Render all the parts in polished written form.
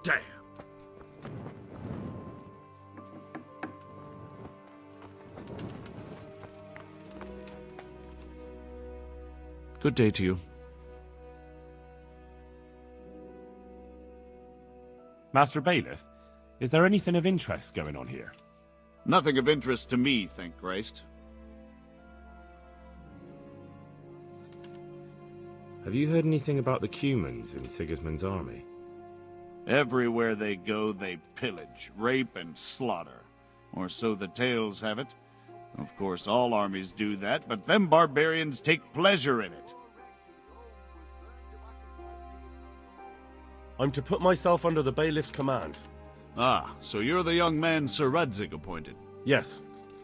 Damn. Good day to you. Master Bailiff, is there anything of interest going on here? Nothing of interest to me, thank Christ. Have you heard anything about the Cumans in Sigismund's army? Everywhere they go, they pillage, rape, and slaughter. Or so the tales have it. Of course, all armies do that, but them barbarians take pleasure in it. I'm to put myself under the bailiff's command. Ah, so you're the young man Sir Radzig appointed. Yes.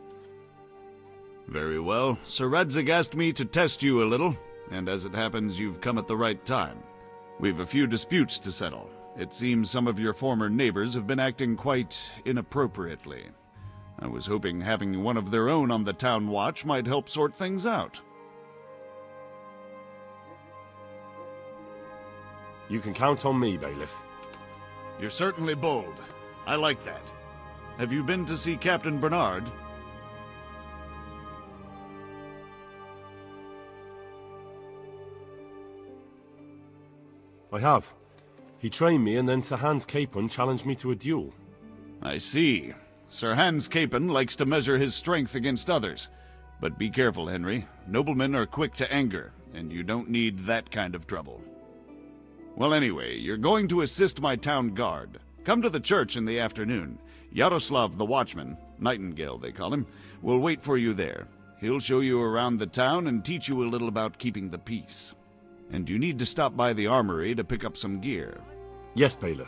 Very well. Sir Radzig asked me to test you a little, and as it happens, you've come at the right time. We've a few disputes to settle. It seems some of your former neighbors have been acting quite inappropriately. I was hoping having one of their own on the town watch might help sort things out. You can count on me, bailiff. You're certainly bold. I like that. Have you been to see Captain Bernard? I have. He trained me, and then Sir Hans Capon challenged me to a duel. I see. Sir Hans Capon likes to measure his strength against others. But be careful, Henry. Noblemen are quick to anger, and you don't need that kind of trouble. Well, anyway, you're going to assist my town guard. Come to the church in the afternoon. Yaroslav the watchman, Nightingale they call him, will wait for you there. He'll show you around the town and teach you a little about keeping the peace. And you need to stop by the armory to pick up some gear. Yes, bailiff.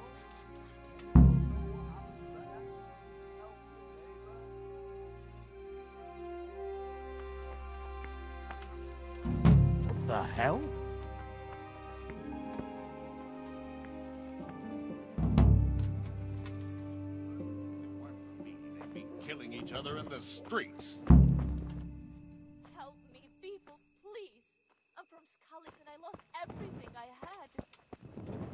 What the hell? They'd be killing each other in the streets. Help me, people, please. I'm from Scarlet and I lost everything I had.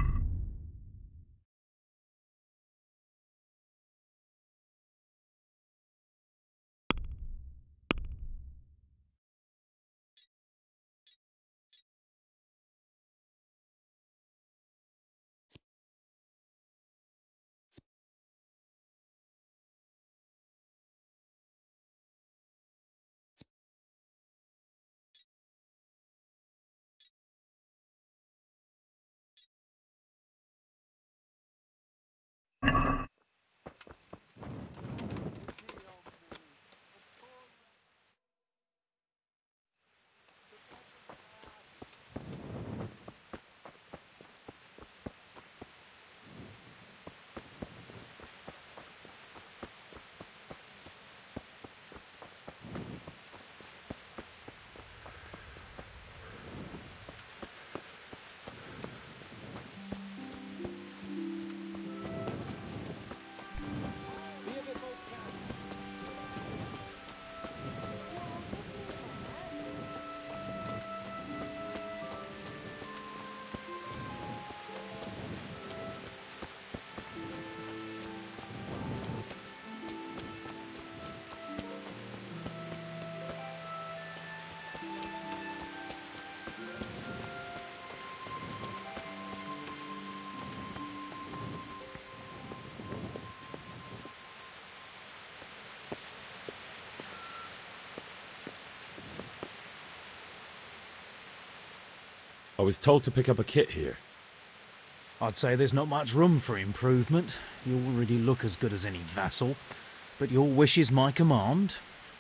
I was told to pick up a kit here. I'd say there's not much room for improvement. You already look as good as any vassal, but your wish is my command.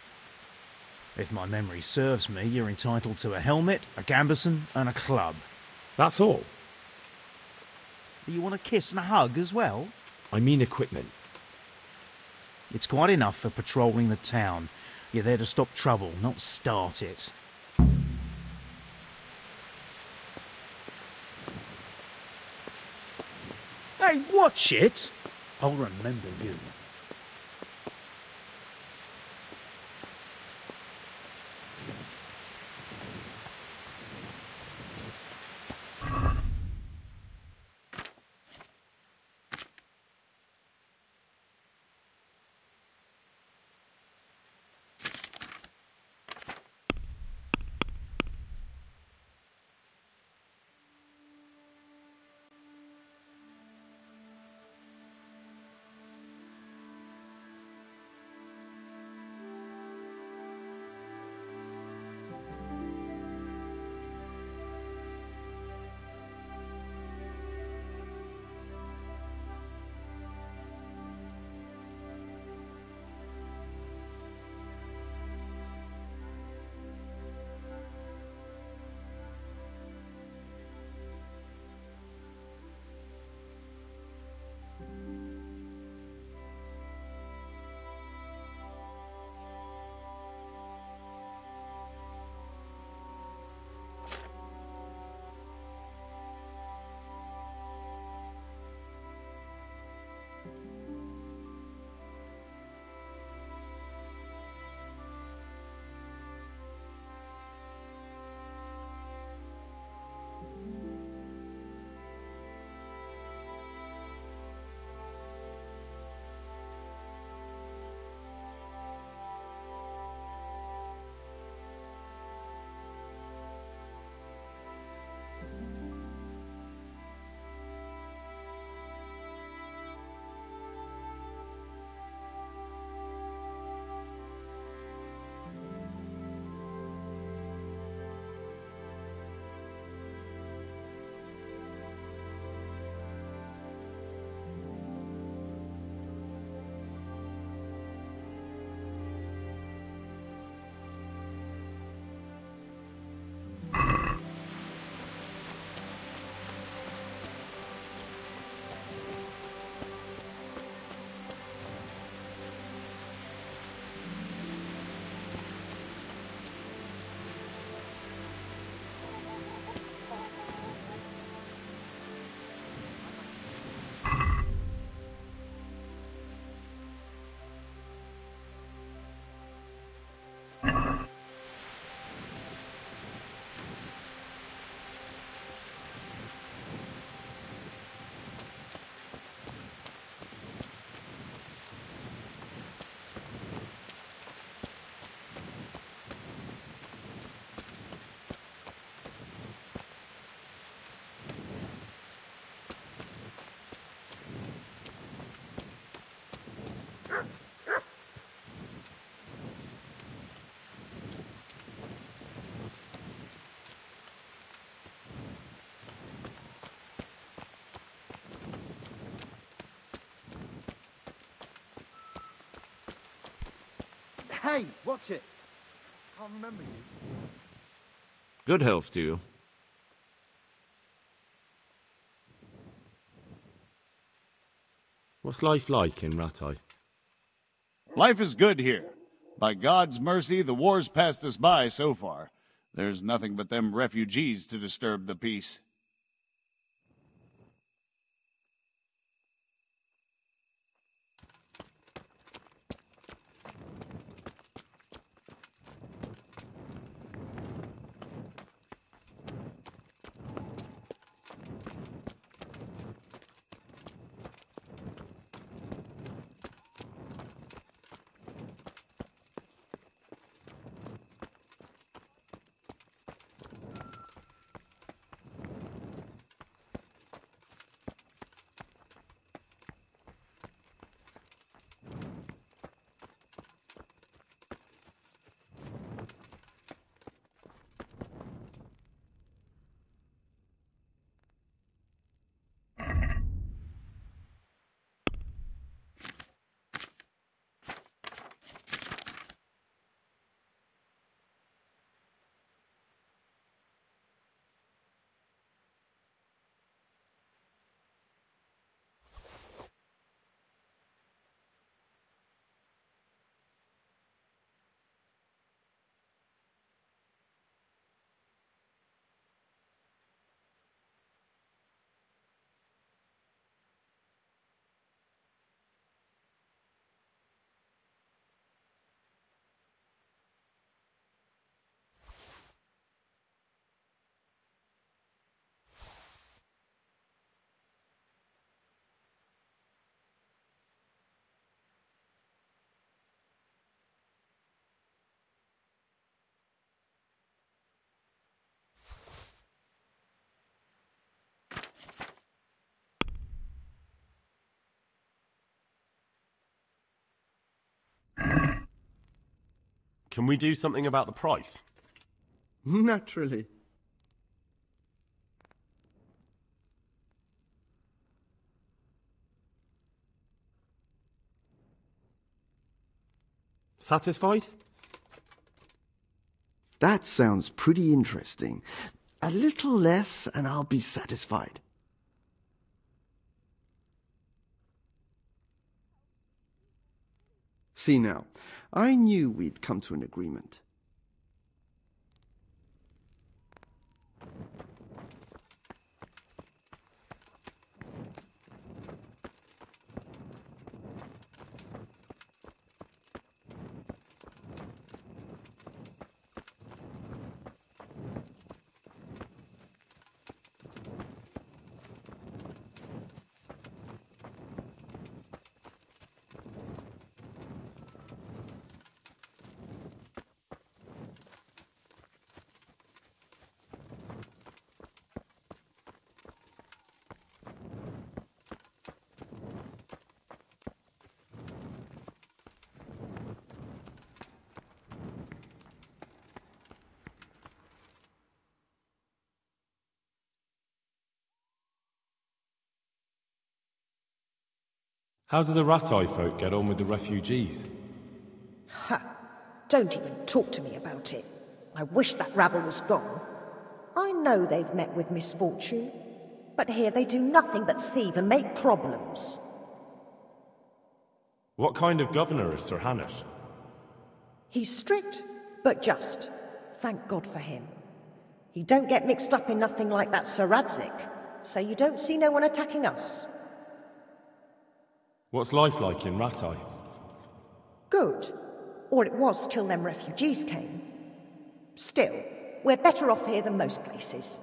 If my memory serves me, you're entitled to a helmet, a gambeson, and a club. That's all. You want a kiss and a hug as well? I mean equipment. It's quite enough for patrolling the town. You're there to stop trouble, not start it. Hey, watch it! I'll remember you. Hey, watch it! Can't remember you. Good health to you. What's life like in Rattay? Life is good here. By God's mercy, the war's passed us by so far. There's nothing but them refugees to disturb the peace. Can we do something about the price? Naturally. Satisfied? That sounds pretty interesting. A little less and I'll be satisfied. See now, I knew we'd come to an agreement. How do the Rattay folk get on with the refugees? Ha! Don't even talk to me about it. I wish that rabble was gone. I know they've met with misfortune, but here they do nothing but thieve and make problems. What kind of governor is Sir Hanush? He's strict, but just. Thank God for him. He don't get mixed up in nothing like that Sir Radzig, so you don't see no one attacking us. What's life like in Rattay? Good. Or it was till them refugees came. Still, we're better off here than most places.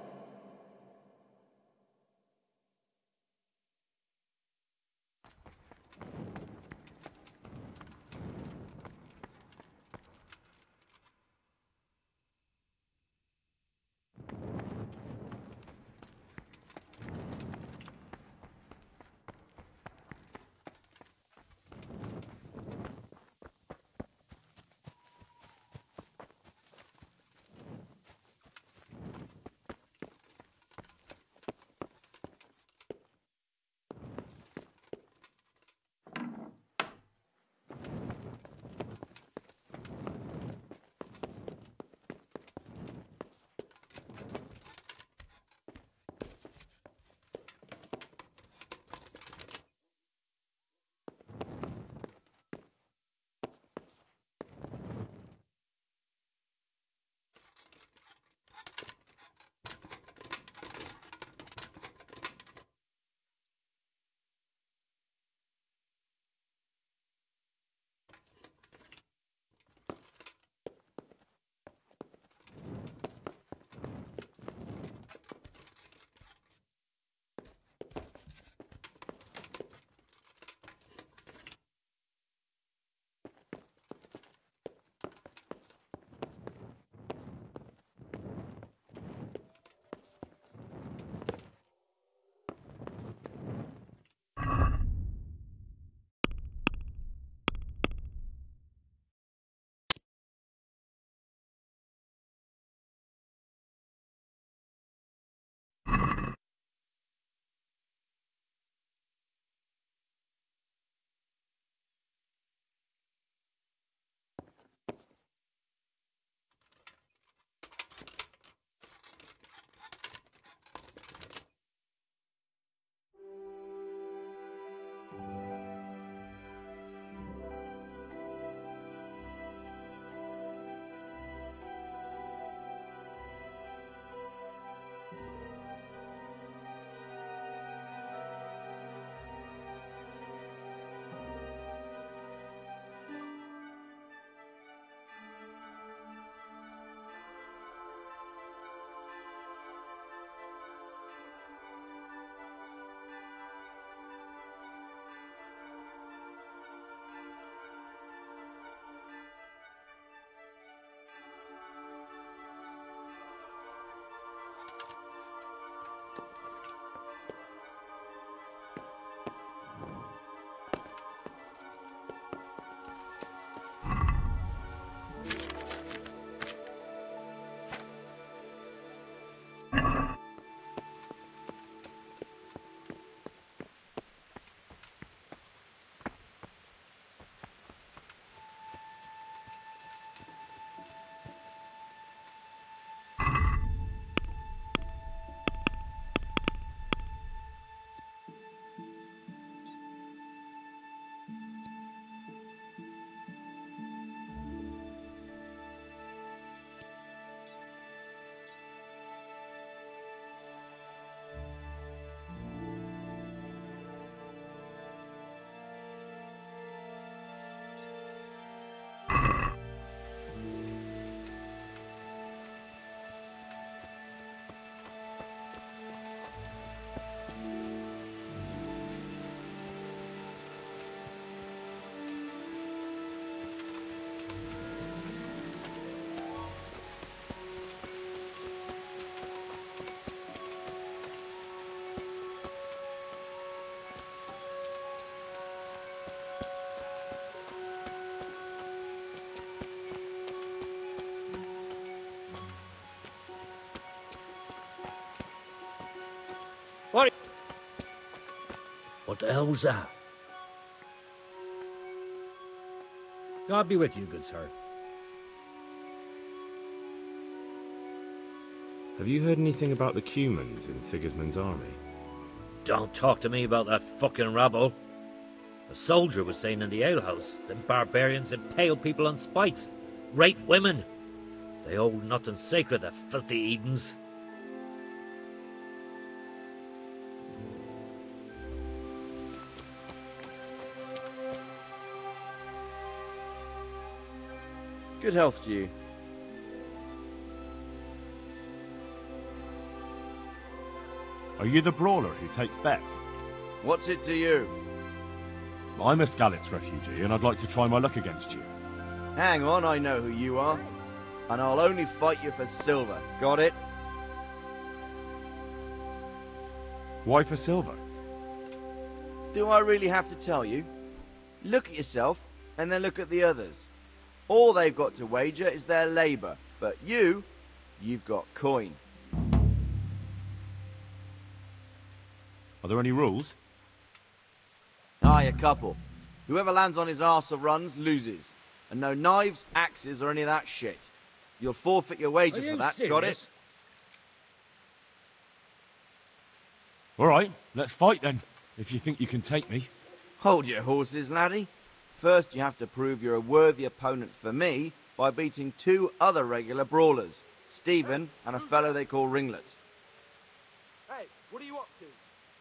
What the hell was that? God be with you, good sir. Have you heard anything about the Cumans in Sigismund's army? Don't talk to me about that fucking rabble. A soldier was saying in the alehouse, them barbarians impale people on spikes, rape women. They hold nothing sacred, the filthy Edens. Good health to you. Are you the brawler who takes bets? What's it to you? I'm a Skalitz refugee, and I'd like to try my luck against you. Hang on, I know who you are. And I'll only fight you for silver. Got it? Why for silver? Do I really have to tell you? Look at yourself, and then look at the others. All they've got to wager is their labour. But you've got coin. Are there any rules? Aye, a couple. Whoever lands on his arse or runs, loses. And no knives, axes, or any of that shit. You'll forfeit your wager for that, got it? All right, let's fight then, if you think you can take me. Hold your horses, laddie. First, you have to prove you're a worthy opponent for me by beating 2 other regular brawlers, Stephen and a fellow they call Ringlet. Hey, what are you up to?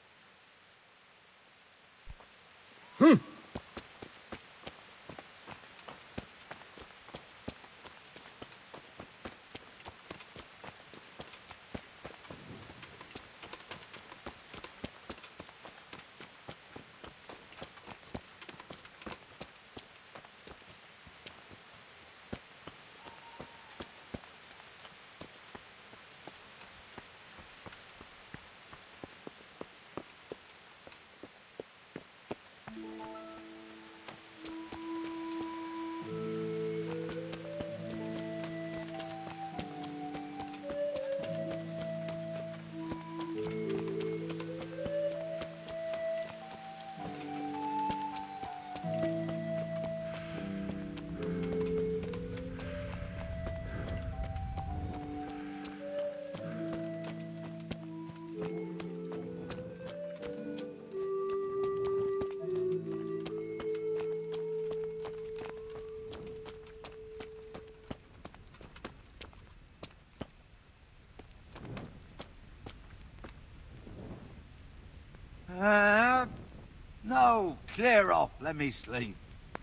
No, clear off. Let me sleep.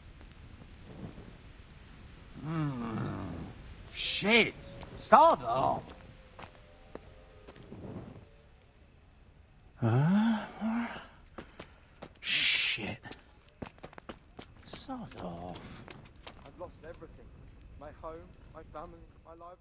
Shit. Start off. Shit. Sod off. I've lost everything. My home, my family, my livelihood.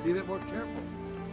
Be a bit more careful.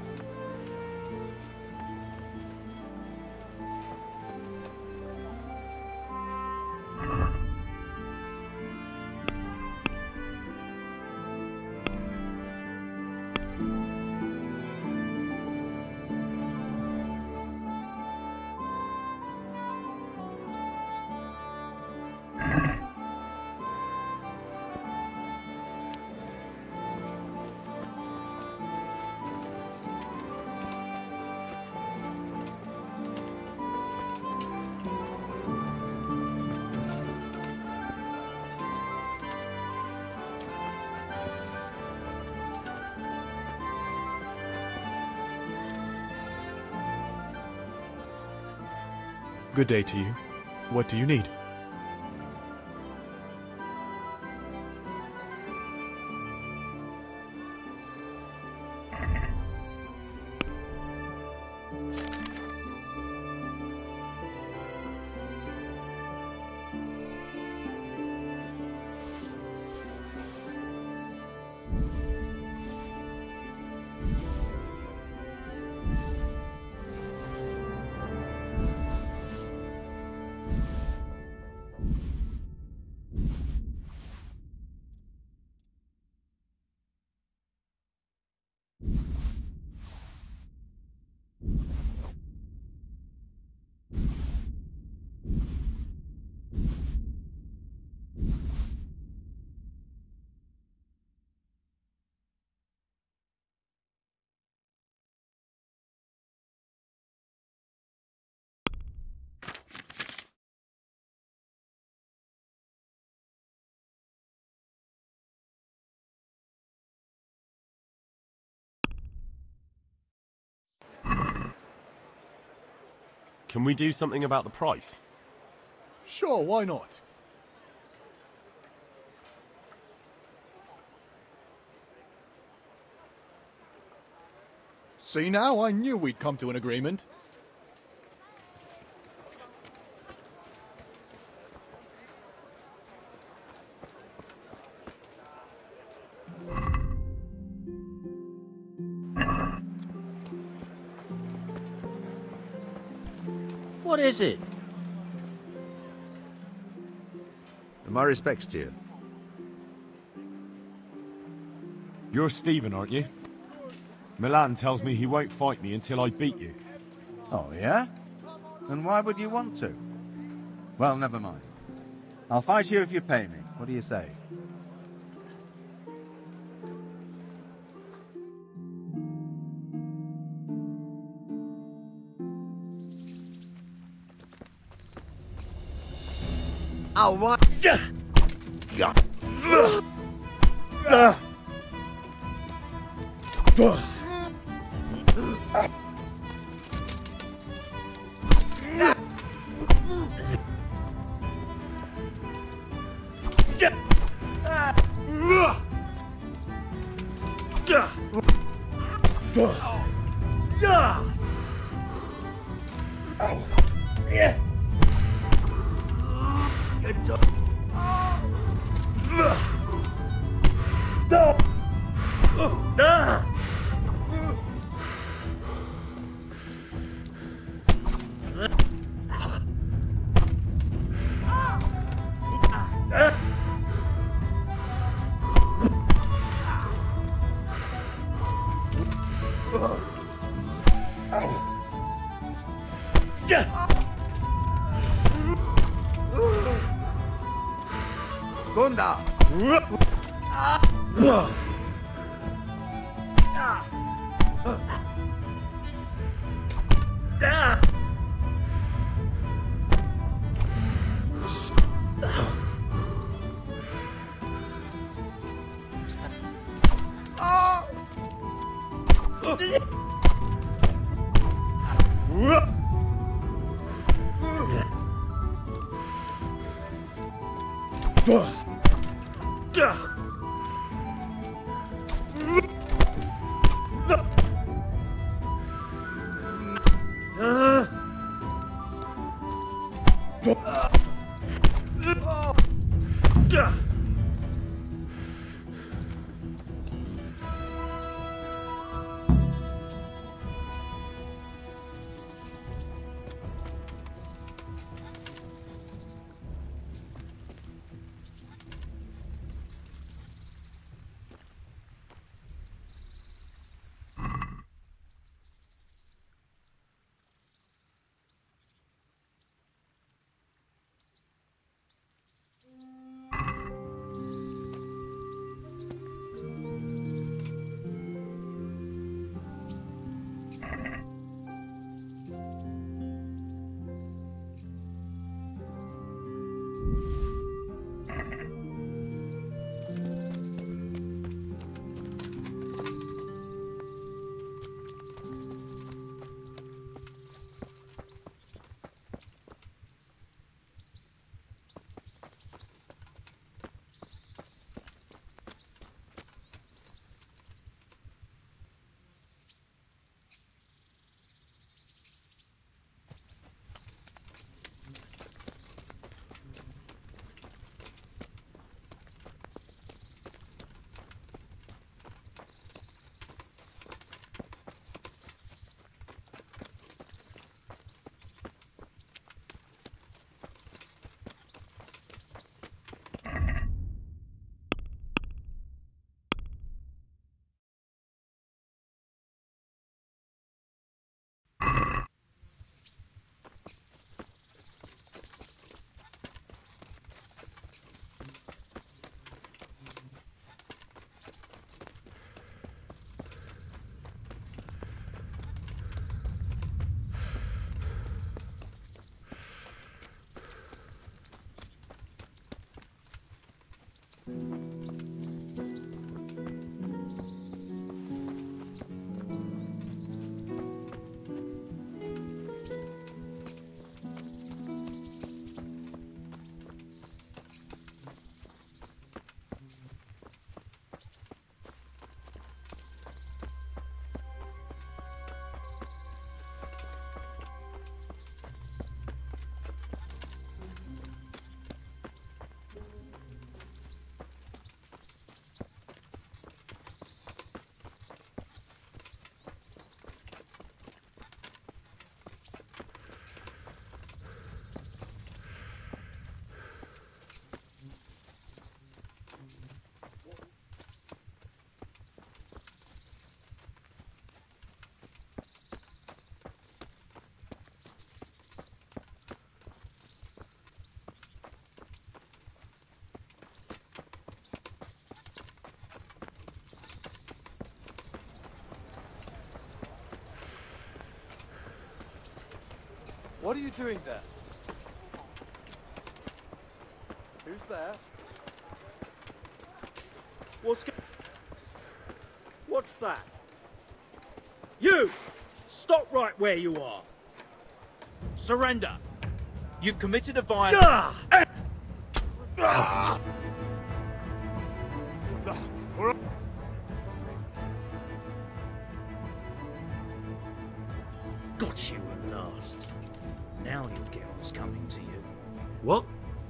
Good day to you. What do you need? Can we do something about the price? Sure, why not? See now, I knew we'd come to an agreement. What is it? My respects to you. You're Stephen, aren't you? Milan tells me he won't fight me until I beat you. Oh, yeah? And why would you want to? Well, never mind. I'll fight you if you pay me. What do you say? I'll what? Yeah. Gunda! What are you doing there? Who's there? What's that? You! Stop right where you are! Surrender! You've committed a violence. Got you at last. Now you'll get what's coming to you. What?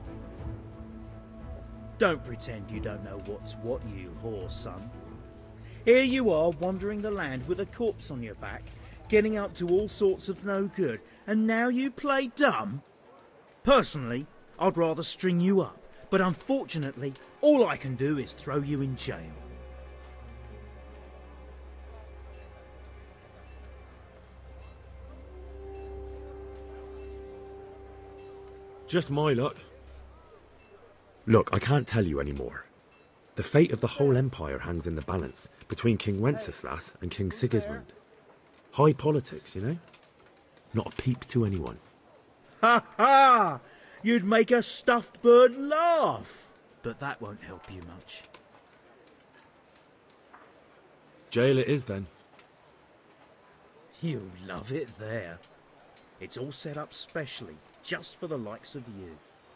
Don't pretend you don't know what's what, you whore son. Here you are wandering the land with a corpse on your back, getting up to all sorts of no good, and now you play dumb? Personally, I'd rather string you up, but unfortunately, all I can do is throw you in jail. Just my luck. Look, I can't tell you anymore. The fate of the whole empire hangs in the balance between King Wenceslas and King Sigismund. High politics, you know? Not a peep to anyone. Ha ha! You'd make a stuffed bird laugh. But that won't help you much. Jail it is then. You'll love it there. It's all set up specially, just for the likes of you.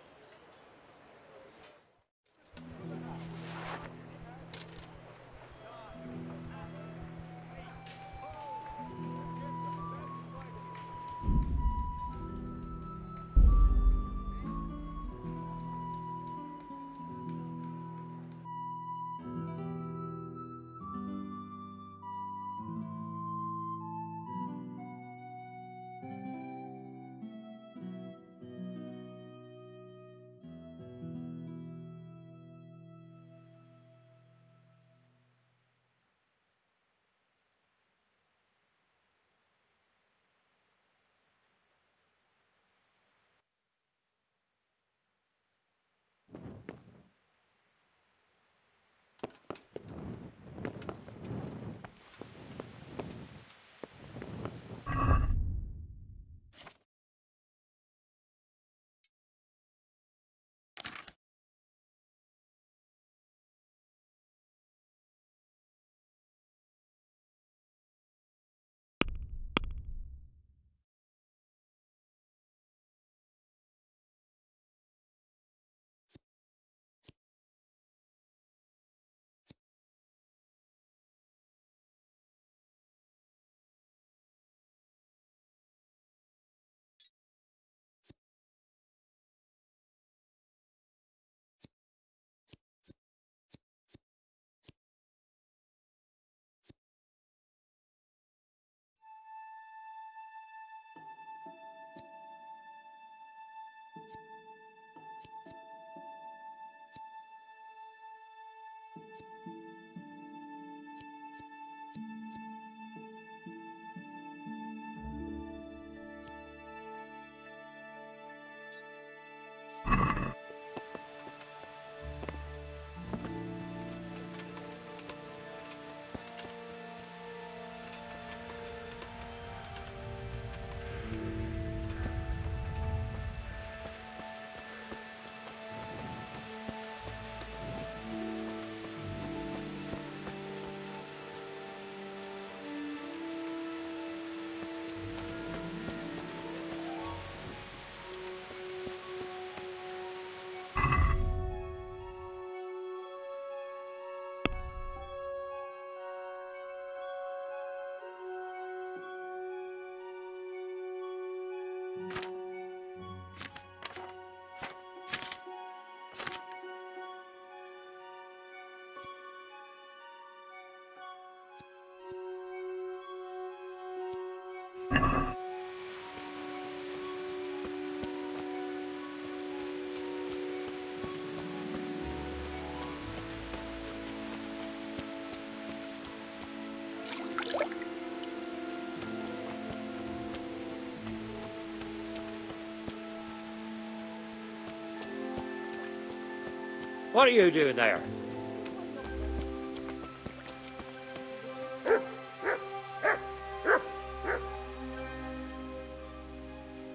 What are you doing there?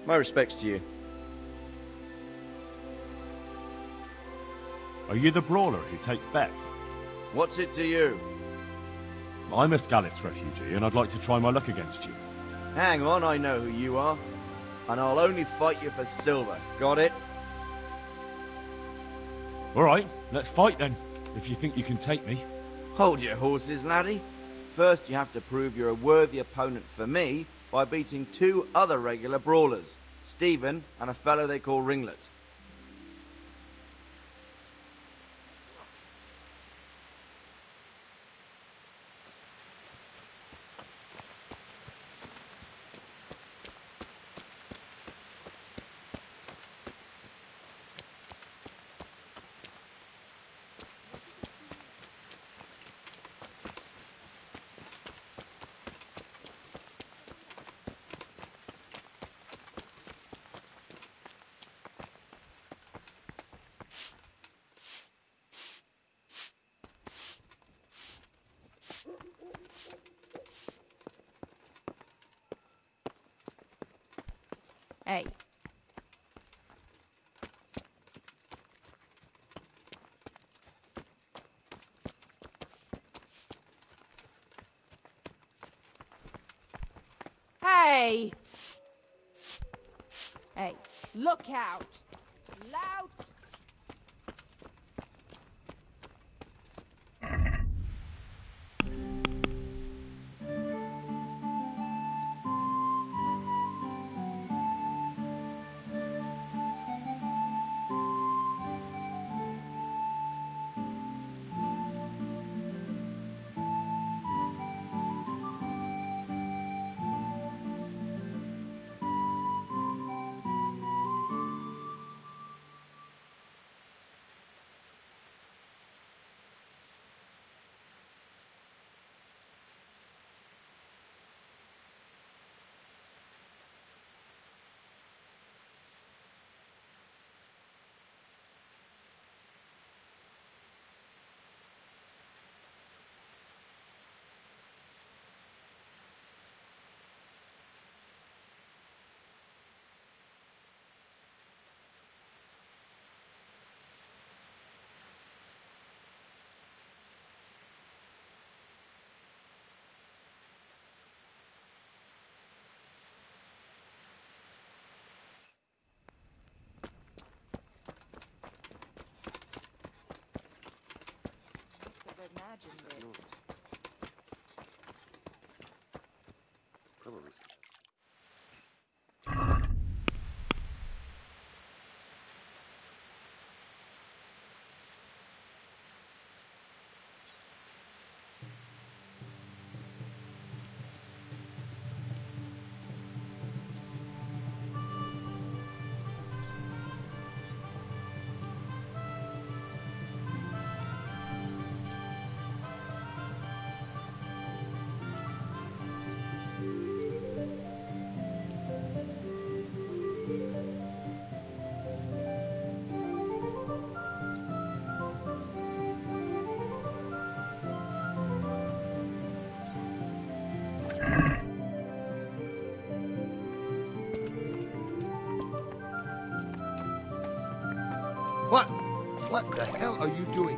My respects to you. Are you the brawler who takes bets? What's it to you? I'm a Skalitz refugee, and I'd like to try my luck against you. Hang on, I know who you are. And I'll only fight you for silver. Got it? Alright, let's fight then, if you think you can take me. Hold your horses, laddie. First, you have to prove you're a worthy opponent for me by beating 2 other regular brawlers, Stephen and a fellow they call Ringlet. Hey. Hey! Hey, look out! Loud! Probably. What the hell are you doing?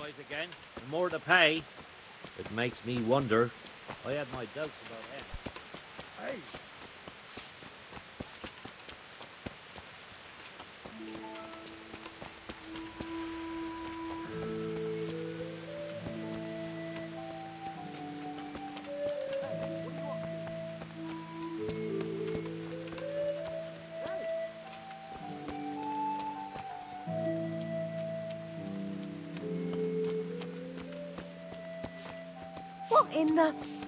allies again, and more to pay. It makes me wonder. I had my doubts about him. Hey! What in the...